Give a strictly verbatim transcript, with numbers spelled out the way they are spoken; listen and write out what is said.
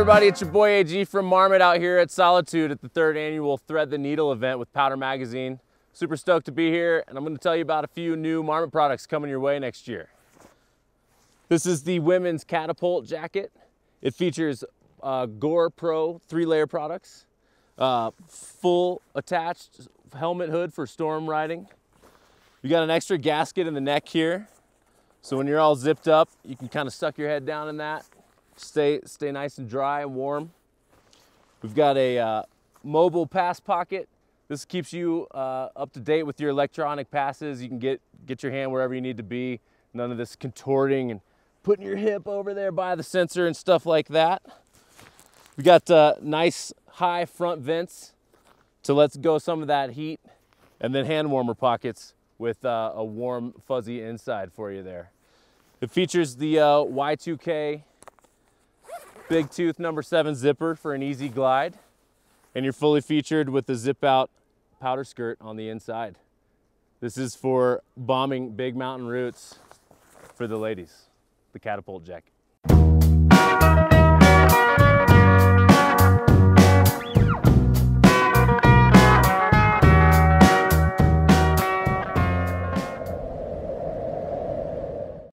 everybody, it's your boy A G from Marmot out here at Solitude at the third annual Thread the Needle event with Powder Magazine. Super stoked to be here, and I'm going to tell you about a few new Marmot products coming your way next year. This is the women's catapult jacket. It features uh, Gore Pro three-layer products, uh, full attached helmet hood for storm riding. You got an extra gasket in the neck here, so when you're all zipped up, you can kind of suck your head down in that. Stay, stay nice and dry and warm. We've got a uh, mobile pass pocket. This keeps you uh, up to date with your electronic passes. You can get, get your hand wherever you need to be. None of this contorting and putting your hip over there by the sensor and stuff like that. We got uh, nice high front vents to let go some of that heat, and then hand warmer pockets with uh, a warm fuzzy inside for you there. It features the uh, Y two K Big Tooth number seven zipper for an easy glide, and you're fully featured with the zip out powder skirt on the inside. This is for bombing big mountain routes for the ladies, the catapult jacket.